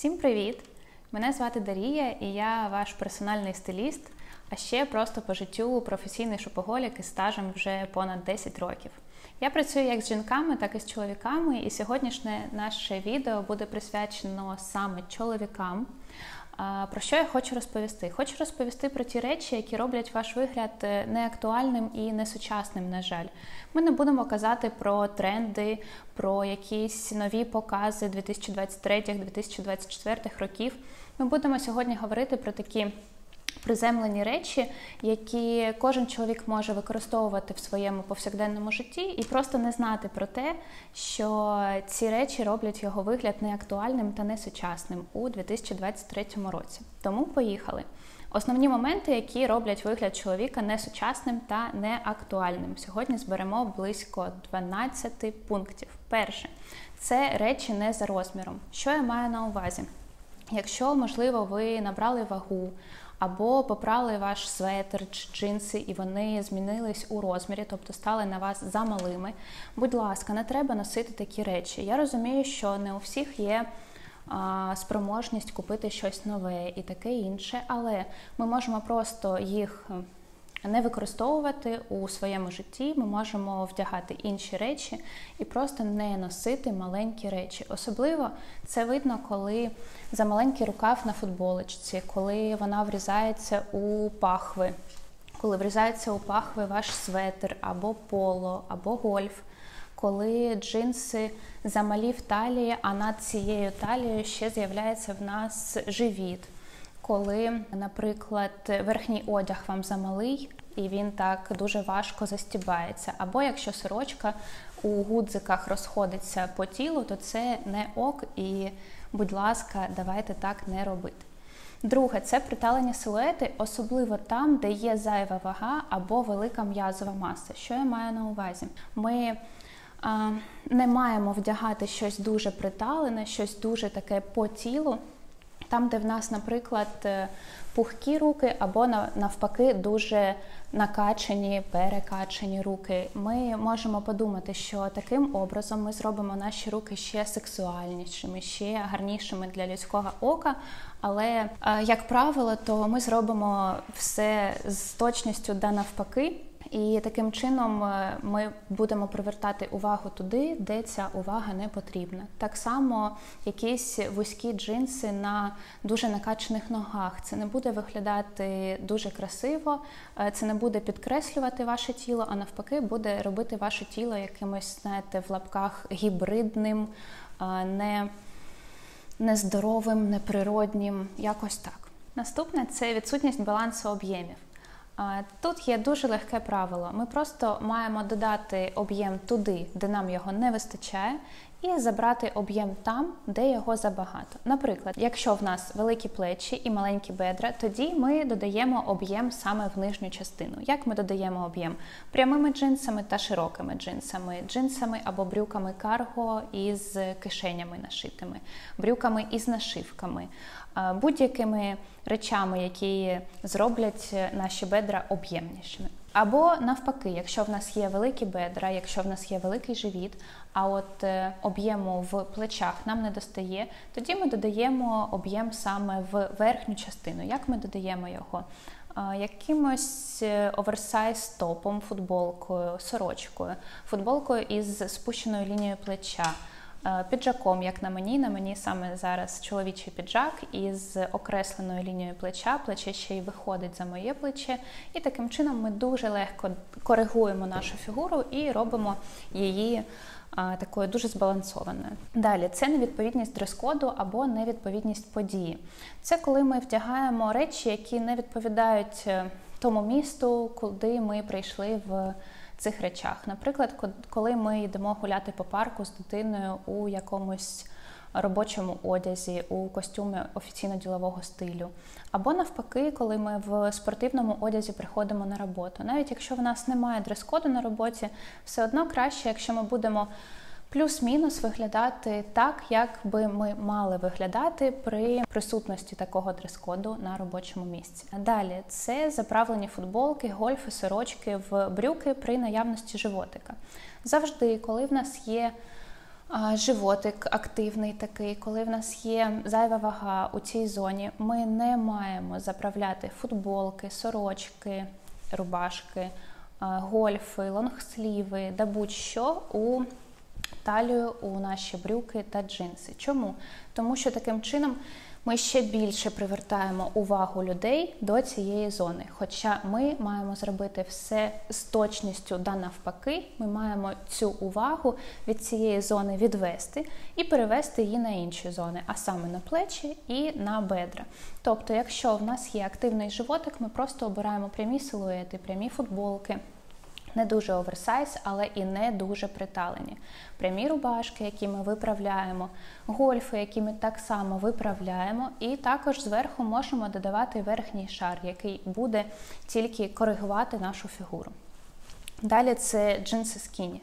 Всім привіт! Мене звати Дарія і я ваш персональний стиліст, а ще просто по життю професійний шопоголік із стажем вже понад 10 років. Я працюю як з жінками, так і з чоловіками, і сьогоднішнє наше відео буде присвячено саме чоловікам. Про що я хочу розповісти? Хочу розповісти про ті речі, які роблять ваш вигляд неактуальним і несучасним, на жаль. Ми не будемо казати про тренди, про якісь нові покази 2023-2024 років. Ми будемо сьогодні говорити про такі приземлені речі, які кожен чоловік може використовувати в своєму повсякденному житті і просто не знати про те, що ці речі роблять його вигляд неактуальним та несучасним у 2023 році. Тому поїхали. Основні моменти, які роблять вигляд чоловіка несучасним та неактуальним. Сьогодні зберемо близько 12 пунктів. Перше – це речі не за розміром. Що я маю на увазі? Якщо, можливо, ви набрали вагу, або попрали ваш светр чи джинси, і вони змінились у розмірі, тобто стали на вас замалими, будь ласка, не треба носити такі речі. Я розумію, що не у всіх є спроможність купити щось нове і таке інше, але ми можемо просто їх не використовувати у своєму житті, ми можемо вдягати інші речі і просто не носити маленькі речі. Особливо це видно, коли замаленький рукав на футболочці, коли вона врізається у пахви, коли врізається у пахви ваш светр, або поло, або гольф, коли джинси замалі в талії, а над цією талією ще з'являється в нас живіт. Коли, наприклад, верхній одяг вам замалий, і він так дуже важко застібається. Або якщо сорочка у гудзиках розходиться по тілу, то це не ок, і, будь ласка, давайте так не робити. Друге – це приталені силуети, особливо там, де є зайва вага або велика м'язова маса. Що я маю на увазі? Ми не маємо вдягати щось дуже приталене, щось дуже таке по тілу, там, де в нас, наприклад, пухкі руки або навпаки дуже накачані, перекачані руки. Ми можемо подумати, що таким образом ми зробимо наші руки ще сексуальнішими, ще гарнішими для людського ока, але, як правило, то ми зробимо все з точністю да навпаки. І таким чином ми будемо привертати увагу туди, де ця увага не потрібна. Так само якісь вузькі джинси на дуже накачаних ногах. Це не буде виглядати дуже красиво, це не буде підкреслювати ваше тіло, а навпаки буде робити ваше тіло якимось, знаєте, в лапках гібридним, нездоровим, неприроднім, якось так. Наступне – це відсутність балансу об'ємів. Тут є дуже легке правило. Ми просто маємо додати об'єм туди, де нам його не вистачає, і забрати об'єм там, де його забагато. Наприклад, якщо в нас великі плечі і маленькі бедра, тоді ми додаємо об'єм саме в нижню частину. Як ми додаємо об'єм? Прямими джинсами та широкими джинсами. Джинсами або брюками карго із кишенями нашитими, брюками із нашивками, будь-якими речами, які зроблять наші бедра об'ємнішими. Або навпаки, якщо в нас є великі бедра, якщо в нас є великий живіт, а от об'єму в плечах нам не достає, тоді ми додаємо об'єм саме в верхню частину. Як ми додаємо його? Якимось оверсайз топом, футболкою, сорочкою, футболкою із спущеною лінією плеча, піджаком, як на мені саме зараз чоловічий піджак із окресленою лінією плеча, плече ще й виходить за моє плече, і таким чином ми дуже легко коригуємо нашу фігуру і робимо її такою дуже збалансованою. Далі, це невідповідність дрес-коду або невідповідність події. Це коли ми вдягаємо речі, які не відповідають тому місту, куди ми прийшли в цих речах. Наприклад, коли ми йдемо гуляти по парку з дитиною у якомусь робочому одязі, у костюмі офіційно-ділового стилю. Або навпаки, коли ми в спортивному одязі приходимо на роботу. Навіть якщо в нас немає дрес-коду на роботі, все одно краще, якщо ми будемо плюс-мінус виглядати так, як би ми мали виглядати при присутності такого дрес-коду на робочому місці. Далі, це заправлені футболки, гольфи, сорочки в брюки при наявності животика. Завжди, коли в нас є животик активний такий, коли в нас є зайва вага у цій зоні, ми не маємо заправляти футболки, сорочки, рубашки, гольфи, лонгсліви, да будь-що у талію, у наші брюки та джинси. Чому? Тому що таким чином ми ще більше привертаємо увагу людей до цієї зони. Хоча ми маємо зробити все з точністю да навпаки, ми маємо цю увагу від цієї зони відвести і перевести її на інші зони, а саме на плечі і на бедра. Тобто, якщо в нас є активний животик, ми просто обираємо прямі силуети, прямі футболки, не дуже оверсайз, але і не дуже приталені. Прямі рубашки, які ми виправляємо, гольфи, які ми так само виправляємо, і також зверху можемо додавати верхній шар, який буде тільки коригувати нашу фігуру. Далі це джинси скіні.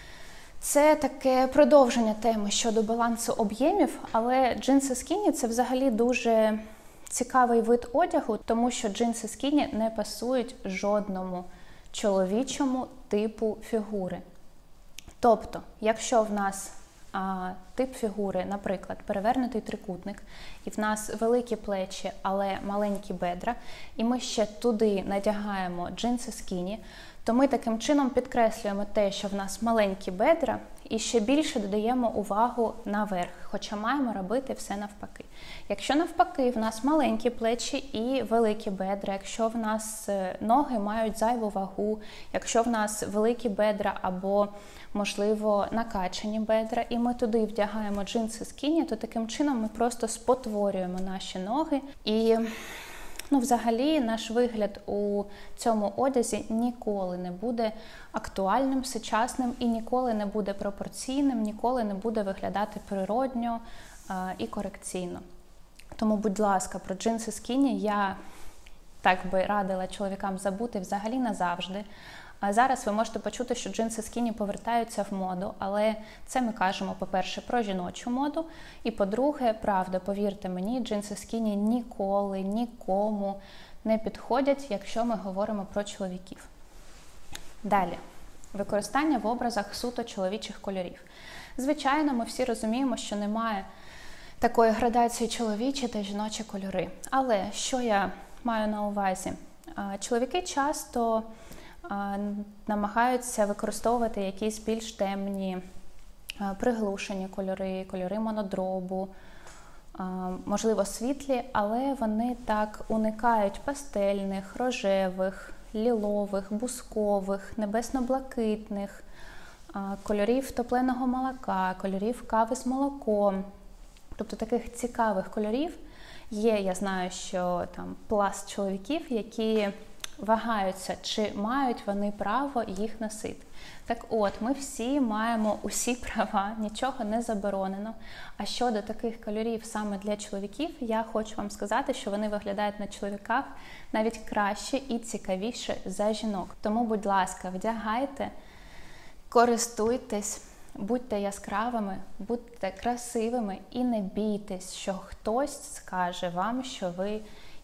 Це таке продовження теми щодо балансу об'ємів, але джинси скіні – це взагалі дуже цікавий вид одягу, тому що джинси скіні не пасують жодному чоловічому типу фігури. Тобто, якщо в нас тип фігури, наприклад, перевернутий трикутник, і в нас великі плечі, але маленькі бедра, і ми ще туди надягаємо джинси скіні, то ми таким чином підкреслюємо те, що в нас маленькі бедра, і ще більше додаємо увагу наверх, хоча маємо робити все навпаки. Якщо навпаки в нас маленькі плечі і великі бедра, якщо в нас ноги мають зайву вагу, якщо в нас великі бедра або, можливо, накачані бедра, і ми туди вдягаємо джинси скіні, то таким чином ми просто спотворюємо наші ноги і взагалі, наш вигляд у цьому одязі ніколи не буде актуальним, сучасним і ніколи не буде пропорційним, ніколи не буде виглядати природньо і корекційно. Тому, будь ласка, про джинси скіні я так би радила чоловікам забути взагалі назавжди. А зараз ви можете почути, що джинси скіні повертаються в моду, але це ми кажемо, по-перше, про жіночу моду, і по-друге, правда, повірте мені, джинси скіні ніколи, нікому не підходять, якщо ми говоримо про чоловіків. Далі. Використання в образах суто чоловічих кольорів. Звичайно, ми всі розуміємо, що немає такої градації чоловічі та жіночі кольори. Але що я маю на увазі? Чоловіки часто намагаються використовувати якісь більш темні, приглушені кольори, кольори монодробу, можливо світлі, але вони так уникають пастельних, рожевих, лілових, бускових, небесно-блакитних, кольорів топленого молока, кольорів кави з молоком. Тобто таких цікавих кольорів є, я знаю, що там пласт чоловіків, які вагаються, чи мають вони право їх носити. Так от, ми всі маємо усі права, нічого не заборонено. А щодо таких кольорів саме для чоловіків, я хочу вам сказати, що вони виглядають на чоловіках навіть краще і цікавіше за жінок. Тому, будь ласка, вдягайте, користуйтесь, будьте яскравими, будьте красивими і не бійтесь, що хтось скаже вам, що ви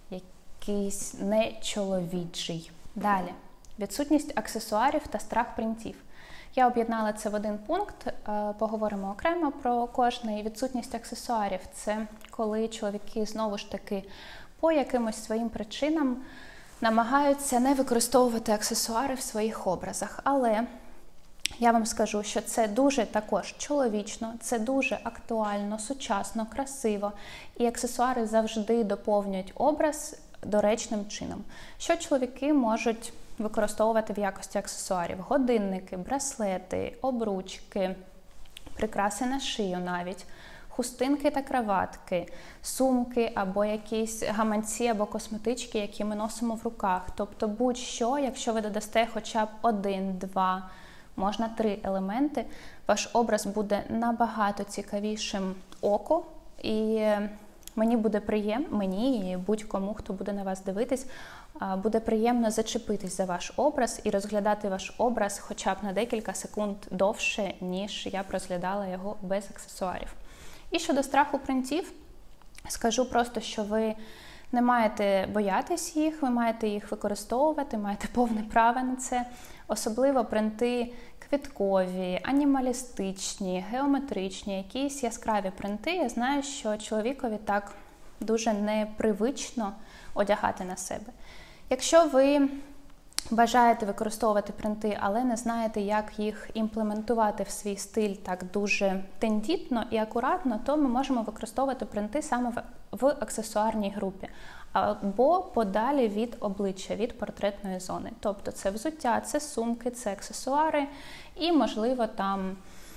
якийсь нечоловічий. Далі. Відсутність аксесуарів та страх принтів. Я об'єднала це в один пункт, поговоримо окремо про кожний. Відсутність аксесуарів – це коли чоловіки знову ж таки по якимось своїм причинам намагаються не використовувати аксесуари в своїх образах. Але я вам скажу, що це дуже також чоловічно, це дуже актуально, сучасно, красиво. І аксесуари завжди доповнюють образ доречним чином. Що чоловіки можуть використовувати в якості аксесуарів? Годинники, браслети, обручки, прикраси на шию навіть, хустинки та краватки, сумки або якісь гаманці або косметички, які ми носимо в руках. Тобто будь-що, якщо ви додасте хоча б 1, 2, можна 3 елементи, ваш образ буде набагато цікавішим оку, і мені буде приємно, мені і будь-кому, хто буде на вас дивитись, буде приємно зачепитись за ваш образ і розглядати ваш образ хоча б на декілька секунд довше, ніж я б розглядала його без аксесуарів. І щодо страху принтів, скажу просто, що ви не маєте боятись їх, ви маєте їх використовувати, маєте повне право на це. Особливо принти квіткові, анімалістичні, геометричні, якісь яскраві принти. Я знаю, що чоловікові так дуже непривично одягати на себе. Якщо ви бажаєте використовувати принти, але не знаєте, як їх імплементувати в свій стиль так дуже тендітно і акуратно, то ми можемо використовувати принти саме в аксесуарній групі або подалі від обличчя, від портретної зони. Тобто це взуття, це сумки, це аксесуари і, можливо, там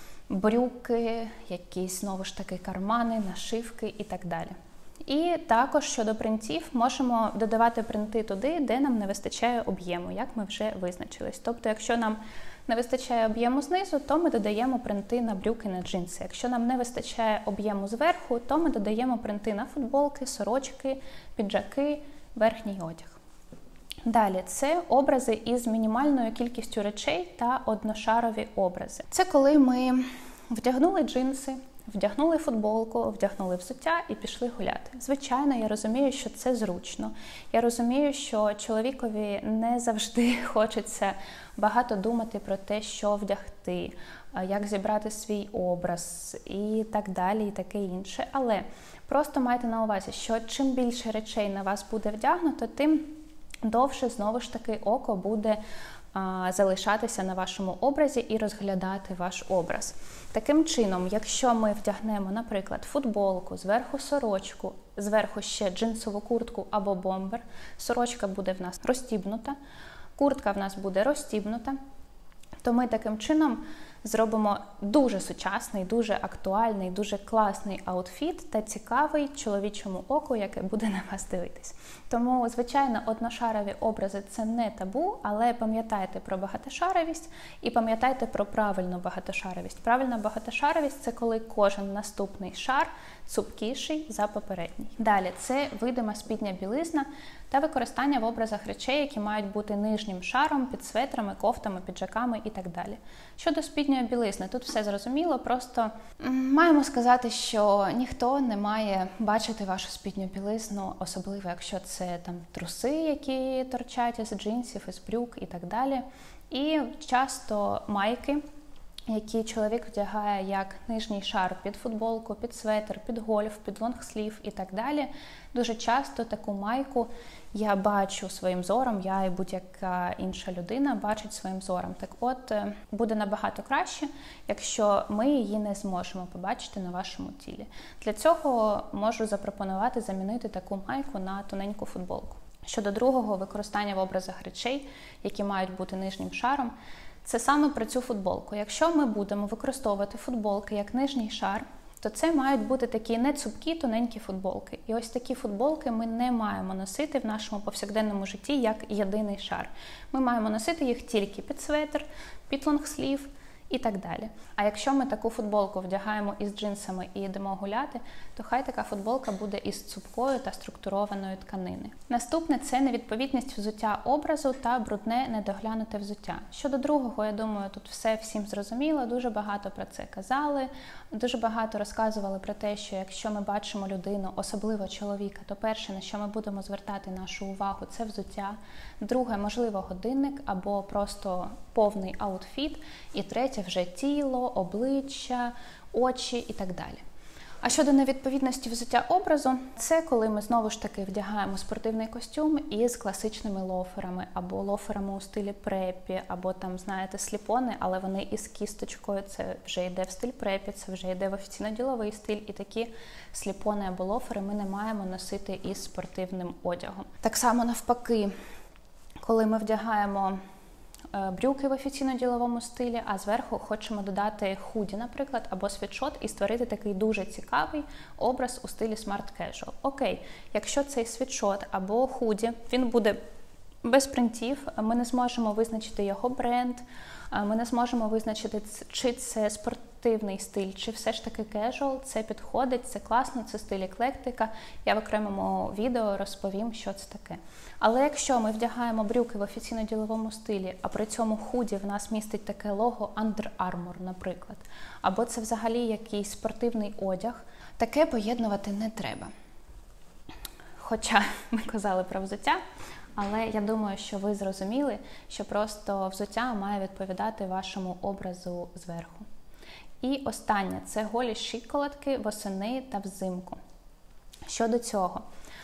брюки, якісь, знову ж таки, кармани, нашивки і так далі. І також щодо принтів можемо додавати принти туди, де нам не вистачає об'єму, як ми вже визначились. Тобто, якщо нам не вистачає об'єму знизу, то ми додаємо принти на брюки, на джинси. Якщо нам не вистачає об'єму зверху, то ми додаємо принти на футболки, сорочки, піджаки, верхній одяг. Далі, це образи із мінімальною кількістю речей та одношарові образи. Це коли ми вдягнули джинси, вдягнули футболку, вдягнули взуття і пішли гуляти. Звичайно, я розумію, що це зручно. Я розумію, що чоловікові не завжди хочеться багато думати про те, що вдягти, як зібрати свій образ і так далі, і таке інше. Але просто майте на увазі, що чим більше речей на вас буде вдягнуто, тим довше, знову ж таки, око буде залишатися на вашому образі і розглядати ваш образ. Таким чином, якщо ми вдягнемо, наприклад, футболку, зверху сорочку, зверху ще джинсову куртку або бомбер, сорочка буде в нас розстібнута, куртка в нас буде розстібнута, то ми таким чином зробимо дуже сучасний, дуже актуальний, дуже класний аутфіт та цікавий чоловічому оку, яке буде на вас дивитись. Тому, звичайно, одношарові образи – це не табу, але пам'ятайте про багатошаровість і пам'ятайте про правильну багатошаровість. Правильна багатошаровість – це коли кожен наступний шар цупкіший за попередній. Далі – це видима спідня білизна та використання в образах речей, які мають бути нижнім шаром, під светрами, кофтами, піджаками і так далі. Щодо спідньої білизни, тут все зрозуміло, просто маємо сказати, що ніхто не має бачити вашу спідню білизну, особливо якщо це там труси, які торчать із джинсів, із брюк і так далі. І часто майки, які чоловік вдягає як нижній шар під футболку, під светр, під гольф, під лонгслів і так далі. Дуже часто таку майку я бачу своїм зором, я і будь-яка інша людина бачить своїм зором. Так от, буде набагато краще, якщо ми її не зможемо побачити на вашому тілі. Для цього можу запропонувати замінити таку майку на тоненьку футболку. Щодо другого використання в образах речей, які мають бути нижнім шаром, це саме про цю футболку. Якщо ми будемо використовувати футболки як нижній шар, то це мають бути такі не цупкі, тоненькі футболки. І ось такі футболки ми не маємо носити в нашому повсякденному житті як єдиний шар. Ми маємо носити їх тільки під светр, під лонгслів і так далі. А якщо ми таку футболку вдягаємо із джинсами і йдемо гуляти, то хай така футболка буде із цупкою та структурованої тканини. Наступне – це невідповідність взуття образу та брудне недоглянуте взуття. Щодо другого, я думаю, тут все всім зрозуміло, дуже багато про це казали, дуже багато розказували про те, що якщо ми бачимо людину, особливо чоловіка, то перше, на що ми будемо звертати нашу увагу, це взуття. Друге, можливо, годинник або просто повний аутфіт. І третє вже тіло, обличчя, очі і так далі. А щодо невідповідності взуття образу, це коли ми знову ж таки вдягаємо спортивний костюм із класичними лоферами, або лоферами у стилі препі, або там, знаєте, сліпони, але вони із кісточкою, це вже йде в стиль препі, це вже йде в офіційно-діловий стиль, і такі сліпони або лофери ми не маємо носити із спортивним одягом. Так само навпаки, коли ми вдягаємо брюки в офіційно-діловому стилі, а зверху хочемо додати худі, наприклад, або світшот і створити такий дуже цікавий образ у стилі smart casual. Окей, якщо цей світшот або худі, він буде без принтів, ми не зможемо визначити його бренд, ми не зможемо визначити, чи це спортивний стиль, чи все ж таки casual, це підходить, це класно, це стиль еклектика. Я в окремому відео розповім, що це таке. Але якщо ми вдягаємо брюки в офіційно-діловому стилі, а при цьому худі в нас містить таке лого Under Armour, наприклад, або це взагалі якийсь спортивний одяг, таке поєднувати не треба. Хоча ми казали про взуття, Але я думаю, що ви зрозуміли, що просто взуття має відповідати вашому образу зверху. І останнє – це голі щиколотки восени та взимку. Щодо цього,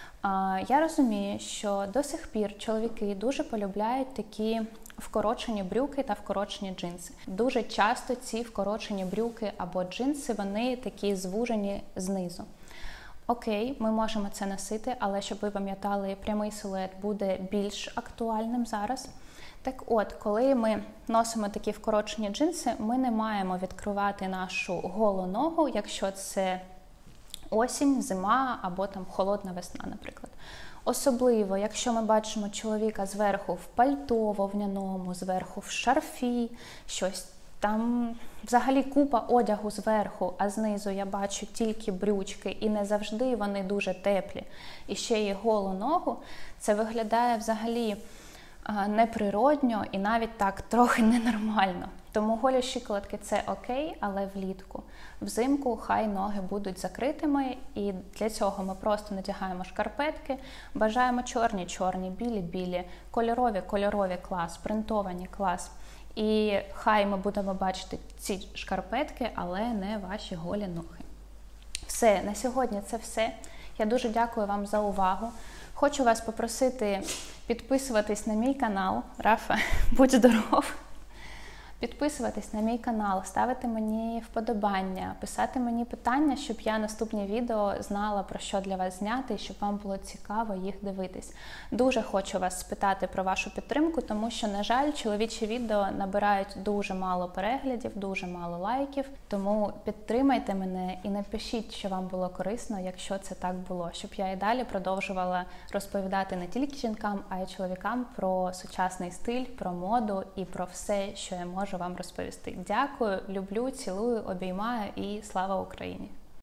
я розумію, що до сих пір чоловіки дуже полюбляють такі вкорочені брюки та вкорочені джинси. Дуже часто ці вкорочені брюки або джинси, вони такі звужені знизу. Окей, ми можемо це носити, але щоб ви пам'ятали, прямий силует буде більш актуальним зараз. Так от, коли ми носимо такі вкорочені джинси, ми не маємо відкривати нашу голу ногу, якщо це осінь, зима або там холодна весна, наприклад. Особливо, якщо ми бачимо чоловіка зверху в пальто вовняному, зверху в шарфі, щось там взагалі купа одягу зверху, а знизу я бачу тільки брючки, і не завжди вони дуже теплі. І ще й голу ногу, це виглядає взагалі неприродньо і навіть так трохи ненормально. Тому голі щиколотки – це окей, але влітку. Взимку хай ноги будуть закритими, і для цього ми просто надягаємо шкарпетки, бажаємо чорні, білі, кольорові клас, принтовані клас. І хай ми будемо бачити ці шкарпетки, але не ваші голі ноги. Все, на сьогодні це все. Я дуже дякую вам за увагу. Хочу вас попросити підписуватись на мій канал. Рафа, будь здоров! Підписуватись на мій канал, ставити мені вподобання, писати мені питання, щоб я наступні відео знала, про що для вас зняти, і щоб вам було цікаво їх дивитись. Дуже хочу вас спитати про вашу підтримку, тому що, на жаль, чоловічі відео набирають дуже мало переглядів, дуже мало лайків. Тому підтримайте мене і напишіть, що вам було корисно, якщо це так було, щоб я і далі продовжувала розповідати не тільки жінкам, а й чоловікам про сучасний стиль, про моду і про все, що я можу вам розповісти. Дякую, люблю, цілую, обіймаю і слава Україні!